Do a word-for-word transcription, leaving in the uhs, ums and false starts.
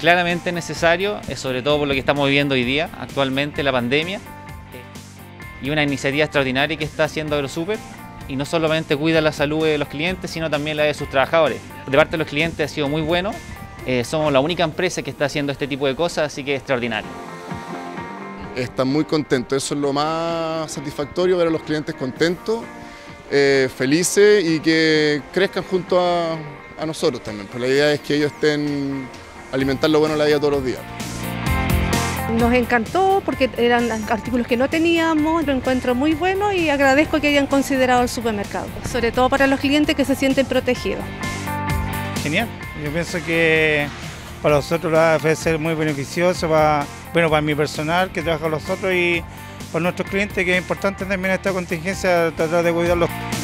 claramente necesario, sobre todo por lo que estamos viviendo hoy día, actualmente, la pandemia, y una iniciativa extraordinaria que está haciendo AgroSuper, y no solamente cuida la salud de los clientes, sino también la de sus trabajadores. De parte de los clientes ha sido muy bueno, eh, somos la única empresa que está haciendo este tipo de cosas, así que es extraordinario. Están muy contentos, eso es lo más satisfactorio, ver a los clientes contentos, eh, felices y que crezcan junto a, a nosotros también. Pues la idea es que ellos estén alimentando lo bueno de la vida todos los días. Nos encantó porque eran artículos que no teníamos, lo encuentro muy bueno y agradezco que hayan considerado el supermercado, sobre todo para los clientes que se sienten protegidos. Genial, yo pienso que para nosotros va a ser muy beneficioso, para, bueno, para mi personal que trabaja con nosotros y para nuestros clientes, que es importante también esta contingencia tratar de cuidarlos.